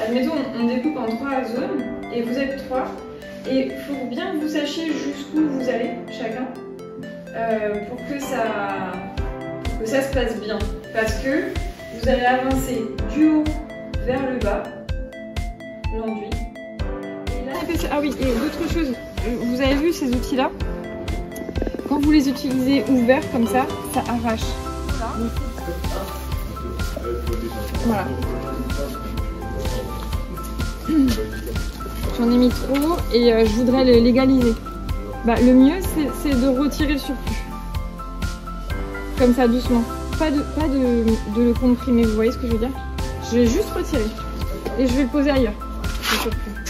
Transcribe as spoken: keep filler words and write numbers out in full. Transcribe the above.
admettons, on découpe en trois zones et vous êtes trois. Et il faut bien que vous sachiez jusqu'où vous allez, chacun, euh, pour que ça, que ça se passe bien. Parce que vous allez avancer du haut vers le bas, l'enduit. Ah oui, et d'autres choses, vous avez vu ces outils-là? Quand vous les utilisez ouverts comme ça, ça arrache. Ça. Voilà. J'en ai mis trop et euh, je voudrais le légaliser. Bah, le mieux, c'est de retirer le surplus. Comme ça, doucement. Pas de, pas de, de le comprimer, vous voyez ce que je veux dire? Je vais juste retirer et je vais le poser ailleurs, le surplus.